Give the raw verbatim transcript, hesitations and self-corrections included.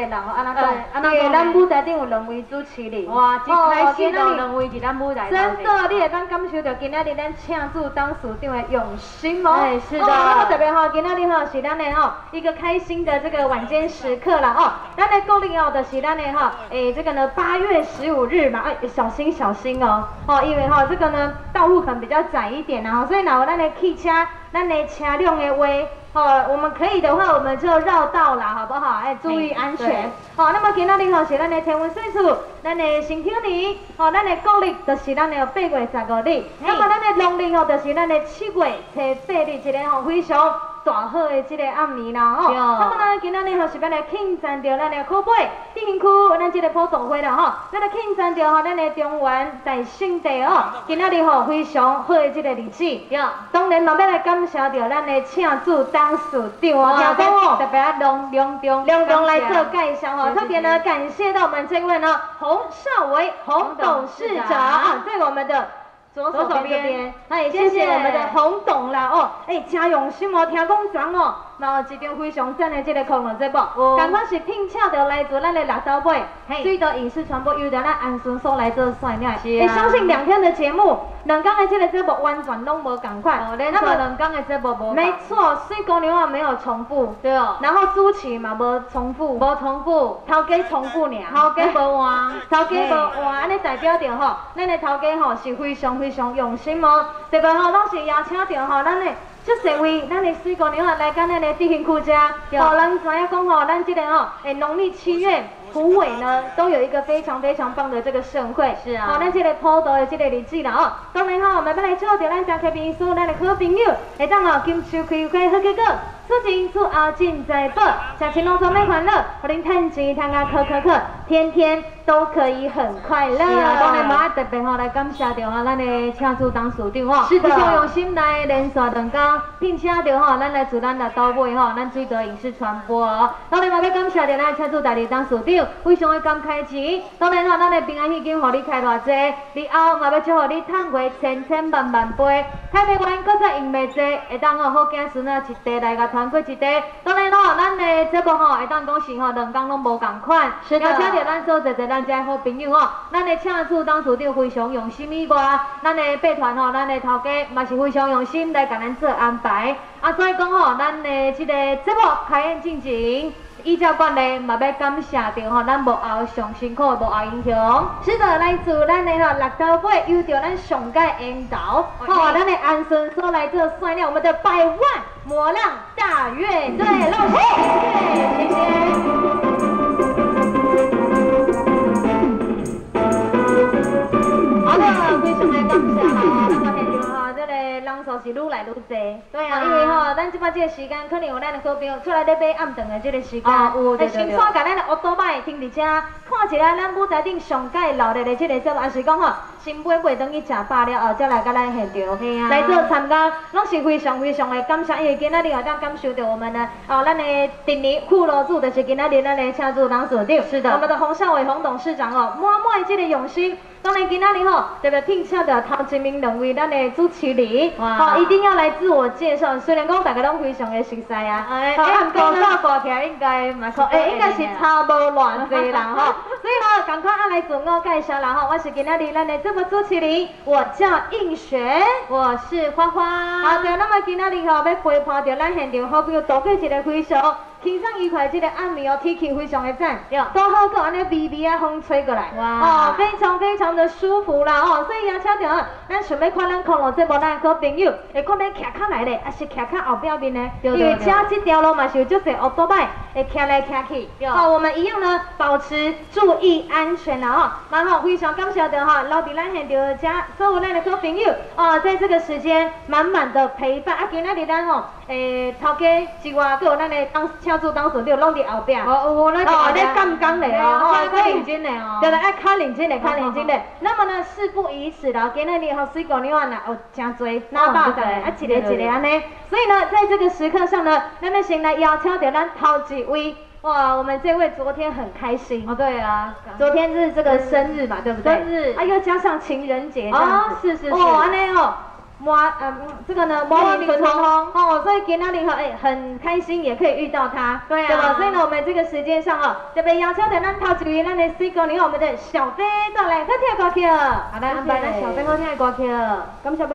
啦，吼，安怎讲？安怎讲？咱舞台顶有两位主持人， 哇，一开始就两位伫咱舞台真的，你会当感受到今仔日咱请驻当署长的用心哦。 哎，是的。 哦，特别吼，今仔日吼是咱的吼一个开心的这个晚间时刻啦哦。咱的固定哦，就是咱的哈，诶，这个呢八月十五日嘛，哎，小心小心哦，哦，因为哈这个呢道路可能比较窄一点啊，所以若有咱的汽车。咱的车辆的话，哦，我们可以的话，我们就绕道啦，好不好？哎，注意安全。好，那么今仔日吼是咱的天文水处，咱的新天年，哦，咱的国历就是咱的八月十五日，那么咱的农历吼就是咱的七月初八日，一个吼非常大好的这个暗暝啦，吼。那么呢，今仔日吼是要来庆祝着咱的靠北地形区，咱这个普渡会啦，吼，咱来庆祝着吼咱的中原大圣地哦，今仔日吼非常好的这个日子，当然嘛要来感。感谢着咱的请驻当署长哦，听讲哦，特别啊隆隆重隆重来做介绍哦，特别呢感谢到我们这位呢洪少维洪董事长啊，在我们的左手边，哎，谢谢我们的洪董啦哦，哎，真用心哦，听讲昨哦。嘛有一张非常赞的这个课程节目，同款是聘请到来自咱的六斗尾水道影视传播由着咱安顺所来做选的。你相信两天的节目，两天的这个节目完全拢无共款。 哦，连续两天的节目无。 没错，水姑娘啊没有重复，对哦。然后主持嘛无重复， 无重复， 头家重复尔， 头家无换， 头家无换，安尼代表着吼，咱的头家吼是非常非常用心哦，特别吼拢是邀请着吼咱的。这社会，咱的水姑娘啊，来到咱的地形区遮，哦，咱知影讲吼，咱这个吼，诶，农历七月虎尾呢，都有一个非常非常棒的这个盛会。 是啊。 哦，咱这个普渡的这个日子啦，哦，当然吼，我们要来祝福咱大家朋友，咱的好朋友，会当哦，金秋开开好结果，出钱出后进财宝，食钱拢充满欢乐，互恁趁钱趁啊可可可，天天都可以很快乐。 是啊，当然嘛特别吼来感谢着吼咱的请驻当署长吼， 是的， 非常用心来连续两天，并且着吼咱来自咱来到尾吼，咱水道影视传播哦，当然嘛要感谢着咱请驻代理当署长。非常的感慨钱，当然啦，咱的平安喜金，互你开偌济，以后嘛要祝福你赚回千千万万倍，开袂完，搁再用袂济，会当吼好子孙啊一地来甲传过一地。当然咯，咱的节目吼会当讲是吼两天拢无共款，邀请着咱所在在咱遮好朋友吼，咱的请驻当署长非常用心以外，咱的备团吼，咱的头家嘛是非常用心来甲咱做安排。啊，所以讲吼，咱的这个节目开演进行。依照惯例，嘛要感谢着吼，咱幕后上辛苦的幕后英雄。 是的，来自咱的吼六斗尾，由着咱上届引导，吼，咱的安顺所来做算了我们的百万魔浪大乐队，老师，谢谢。好的，非常的感谢哈，那么现场哈，这个人数是愈来愈多。对啊，因为吼，咱即摆这个时间，可能有咱的好朋友出来咧买暗顿的这个时间， 有对对对， 先带甲咱的乌多摆停伫遮，看一下咱舞台顶上届热烈的这个节目，也是讲吼，先买买等去食饱了后，再来甲咱现场来做参加，拢是非常非常的感谢，因为今仔日有当感受到我们的哦，咱的顶年副楼主就是今仔日咱的车主当所长，是的，我们的洪少伟洪董事长哦，满满这个用心。当然，今仔日吼，特别聘请到头一名两位咱的主持人，哦，一定要来自我介绍。虽然讲大家拢非常的熟悉啊，哎，按广告挂起来应该蛮可，哎，应该是差无偌济人吼。所以呢，赶快按来自我介绍啦吼，我是今仔日咱的节目主持人，我叫应璇， 我是花花。 好的，那么今仔日吼要陪伴着咱现场好朋友度过一个非常。轻松愉快，这个暗暝哦，天气非常的赞，刚好个安尼微微啊风吹过来，哦，非常非常的舒服啦哦，所以邀请着咱想要看咱康乐节目咱好朋友，会看要徛较内咧，还是徛较后壁面呢？因为车这条路嘛是有足侪乌多摆会徛来徛去，哦，我们一样呢保持注意安全啦哦，蛮好，非常感谢着哈，留伫咱现场遮所有咱的好朋友哦，在这个时间满满的陪伴啊，今仔日咱吼诶头家之外，还有咱的当。车主当时就拢伫后壁， 哦，有那哦，咧杠杠咧哦， 较认真咧哦， 对啦，爱较认真咧，较认真咧。那么呢，事不宜迟啦，今日吼水姑娘啊，有真多拿大的，啊一个一个安尼。所以呢，在这个时刻上呢，咱们先来邀请到咱头一位。哇，我们这位昨天很开心哦，对啊， 昨天是这个生日嘛，对不对？ 生日啊，又加上情人节这样子， 哦，是是是， 哦，安尼哦。 摩嗯这个呢摩摩纯通哦，所以今天哈哎很开心也可以遇到他， 对啊， 对吧？所以呢我们这个时间上哈，特别邀请到咱头一位咱的 C 哥，你看我们的小飞到来，他听歌曲， 好的，安排咱小飞好听的歌曲， 感谢。